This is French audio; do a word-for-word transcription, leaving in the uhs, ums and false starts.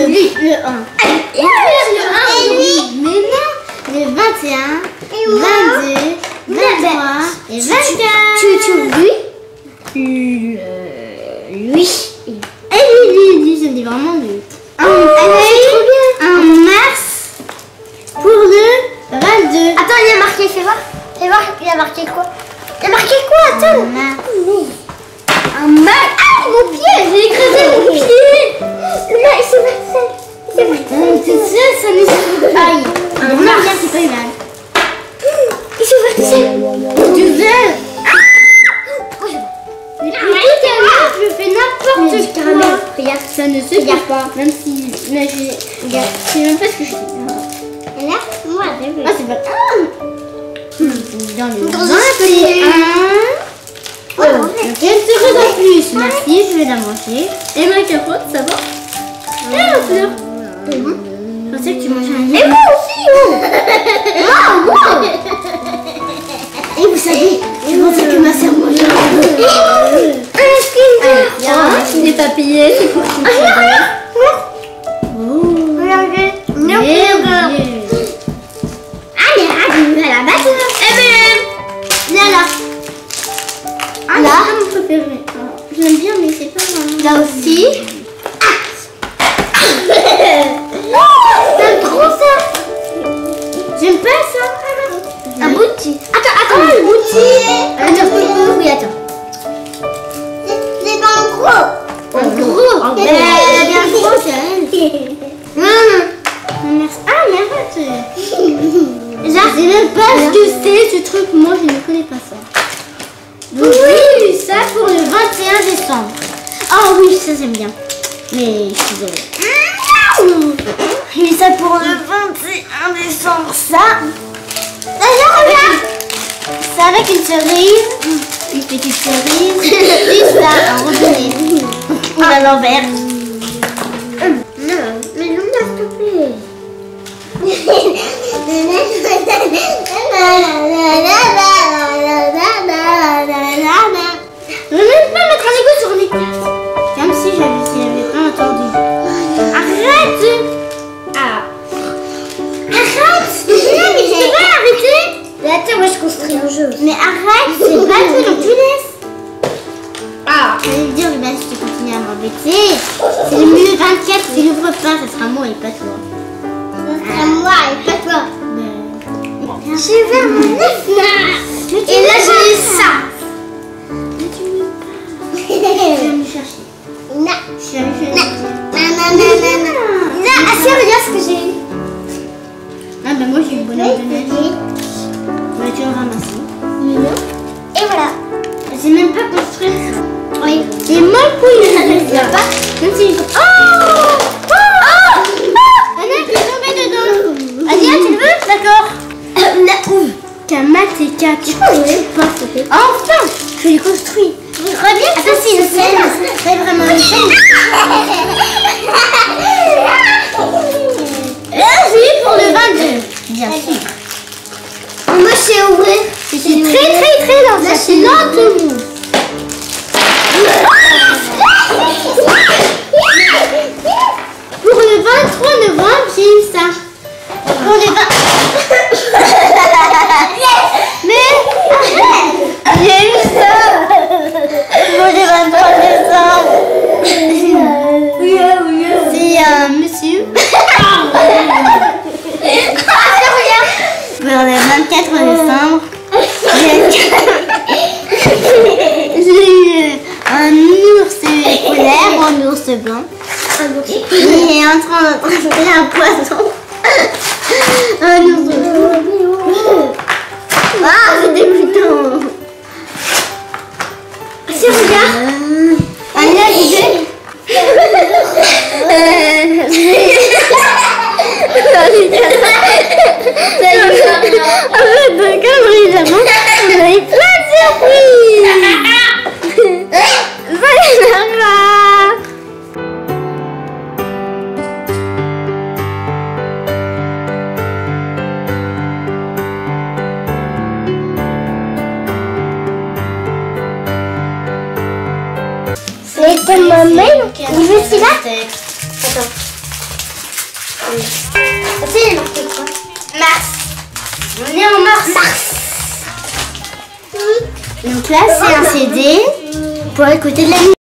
oui, le un. Et le un, oui. Mais non, le vingt et un, vingt-deux, vingt-trois et vingt-quatre. Tu tu oui? Oui. Et lui, lui, lui, je dis vraiment lui. Un, un mars pour le vingt-deux. Attends, il a marqué, fais voir. Fais voir, il a marqué quoi? Il a marqué quoi? Attends. Un mars. Un mars. Ah, mon pied, j'ai écrasé mon pied. Là, il s'est versé. Il s'est versé. C'est ça, ça nous fait. Aïe. Un mars, c'est pas mal. Il s'est versé. Deux heures. Je fais n'importe quoi. Regarde, ça ne se regarde pas. Même si. Mais je. Regarde, je sais même pas ce que je fais. Et là, moi, j'ai vu. Ah, c'est pas. Ah dans le Dans vingt et un. Oh, quelques secondes en plus. Merci, je vais la manger. Et ma carotte, ça va? Et la fleur. Je pensais que tu mangeais un. Et moi aussi, oh. Moi, moi. Et vous savez, je pensais que ma sœur mangeait un. Je n'ai pas payé, c'est pour qui. Regardez. Allez, allez, à la base. Eh bien, là, là. Ah, là, c'est mon préféré. Je l'aime bien, mais c'est pas vraiment. Là aussi. T'aimes trop ça? J'aime pas ça. Un bouti. Attends, attends, un bouti. Attends, oui, attends. C'est pas un gros. Un gros. Oh, Elle a bien gros, c'est elle. Merci. Ah, mais arrête. Genre, je sais même pas ce que c'est ce truc. Moi, je ne connais pas ça. Donc, oui, ça pour le vingt et un décembre. Ah oui, ça j'aime bien. Mais je suis désolée. Et ça pour le vingt et un décembre, ça. D'ailleurs, regarde. C'est avec une cerise, une petite cerise, et ça, un robinet. À l'envers. Non, mais non, s'il te plaît. Je ne vais pas mettre un égo sur les places. Comme si j'avais si j'avais pas entendu. Arrête. Ah. Arrête. Mais tu peux pas arrêter. Mais attends, moi je construis un jeu. Mais arrête, c'est pas toi, donc tu laisses. Ah, j'allais te dire, bah, si tu continues à m'embêter, c'est le mieux vingt-quatre, c'est l'ouvre pas, ça sera moi et pas toi. Ça sera moi et pas toi. Ben, Je vais faire mon neuf. Et là j'ai ça. mais tu veux pas. Je vais me chercher. Non. Je vais me chercher. Non, non, non, non, non. Non, assez, regarde ce que j'ai eu. Ah, ben moi j'ai eu le bonhomme de neige. Bah, tu en ramasses. Et voilà. Je sais même pas construire ça. Oui. Et moi, couille, ça ne vient pas. Même si. Oh! Oh! Oh! Anna, tu es tombée dedans. Adia, tu le veux? D'accord. Kamateka, tu peux jouer pas, s'il te plaît. Enfin, je l'ai construit. Très bien. Attends, c'est une scène. C'est vraiment une scène. J'ai pour le vingt-deux. Bien sûr. Moi je sais ouvrir. C'est très très très lent. Là, C'est lentement. Pour le vingt-trois novembre, j'ai eu ça. Pour le vingt... Mais j'ai eu ça. Pour le vingt-trois décembre. C'est un monsieur. Pour le vingt-quatre décembre, j'ai eu un ours polaire, un ours blanc. Il est en train d'attraper un poisson. Un ours blanc. Ah, c'est dégoûtant. Si, regarde. Allez, allez. Arrête de conneries, j'avoue. On a eu plein de surprises. Ça y est, C'est comme ma main. Il veut celui-là. Attends. C'est marqué quoi? Mars. On est en mars. Mars. Donc là, c'est un C D pour écouter de la musique.